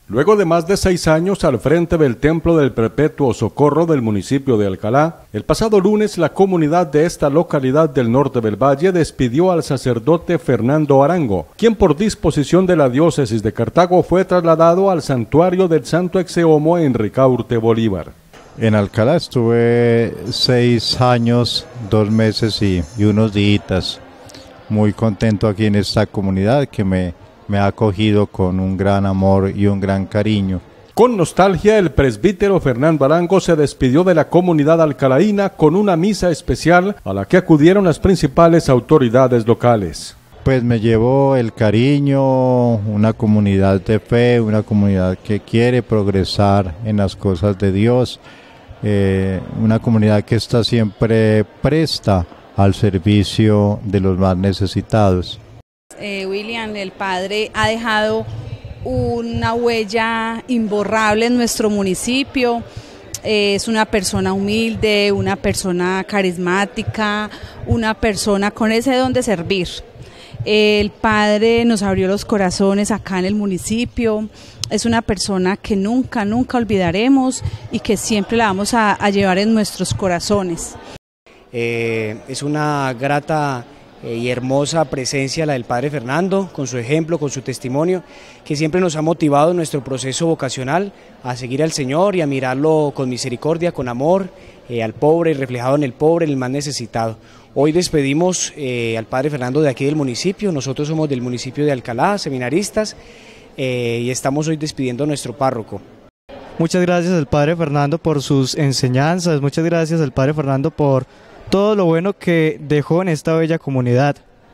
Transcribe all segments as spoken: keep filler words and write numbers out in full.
Luego de más de seis años al frente del Templo del Perpetuo Socorro del municipio de Alcalá, el pasado lunes la comunidad de esta localidad del norte del valle despidió al sacerdote Fernando Arango, quien por disposición de la diócesis de Cartago fue trasladado al santuario del Santo Exeomo en Ricaurte, Bolívar. En Alcalá estuve seis años, dos meses y, y unos días. Muy contento aquí en esta comunidad que me... me ha acogido con un gran amor y un gran cariño. Con nostalgia, el presbítero Fernando Arango se despidió de la comunidad alcalaína con una misa especial a la que acudieron las principales autoridades locales. Pues me llevó el cariño, una comunidad de fe, una comunidad que quiere progresar en las cosas de Dios, eh, una comunidad que está siempre presta al servicio de los más necesitados. Eh, William, el padre, ha dejado una huella imborrable en nuestro municipio. Eh, es una persona humilde, una persona carismática, una persona con ese don de servir. Eh, el padre nos abrió los corazones acá en el municipio. Es una persona que nunca, nunca olvidaremos y que siempre la vamos a, a llevar en nuestros corazones. Eh, es una grata y hermosa presencia la del Padre Fernando, con su ejemplo, con su testimonio, que siempre nos ha motivado en nuestro proceso vocacional a seguir al Señor y a mirarlo con misericordia, con amor, eh, al pobre, reflejado en el pobre, en el más necesitado. Hoy despedimos eh, al Padre Fernando de aquí del municipio. Nosotros somos del municipio de Alcalá, seminaristas, eh, y estamos hoy despidiendo a nuestro párroco. Muchas gracias al Padre Fernando por sus enseñanzas, muchas gracias al Padre Fernando por todo lo bueno que dejó en esta bella comunidad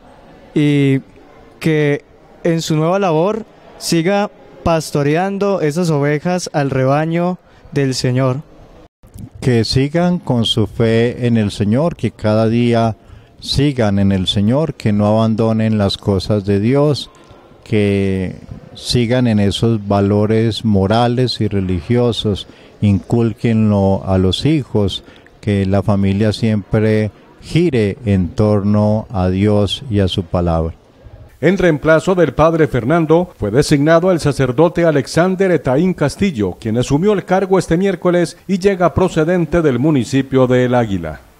y que en su nueva labor siga pastoreando esas ovejas al rebaño del Señor. Que sigan con su fe en el Señor, que cada día sigan en el Señor, que no abandonen las cosas de Dios, que sigan en esos valores morales y religiosos, incúlquenlo a los hijos, que la familia siempre gire en torno a Dios y a su palabra. En reemplazo del padre Fernando fue designado el sacerdote Alexander Etaín Castillo, quien asumió el cargo este miércoles y llega procedente del municipio de El Águila.